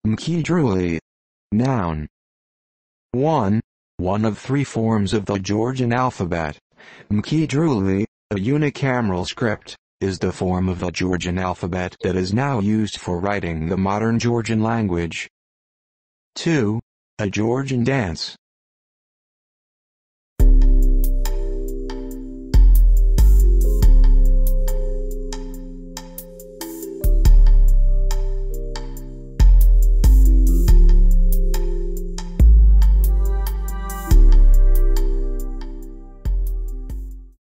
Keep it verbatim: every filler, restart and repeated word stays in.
Mkhitarli. Noun. one. One of three forms of the Georgian alphabet. Mkhitarli, a unicameral script, is the form of the Georgian alphabet that is now used for writing the modern Georgian language. two. A Georgian dance.